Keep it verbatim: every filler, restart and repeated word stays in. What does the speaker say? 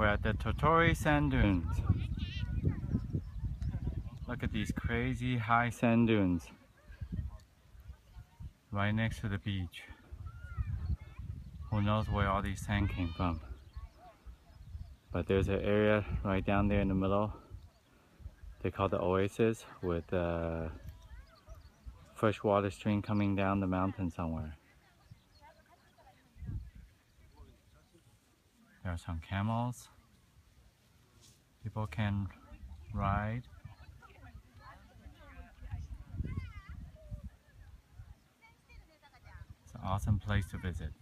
We're at the Tottori Sand Dunes. Look at these crazy high sand dunes right next to the beach. Who knows where all these sand came from? But there's an area right down there in the middle. They call the oasis, with a freshwater stream coming down the mountain somewhere. There are some camels. People can ride. It's an awesome place to visit.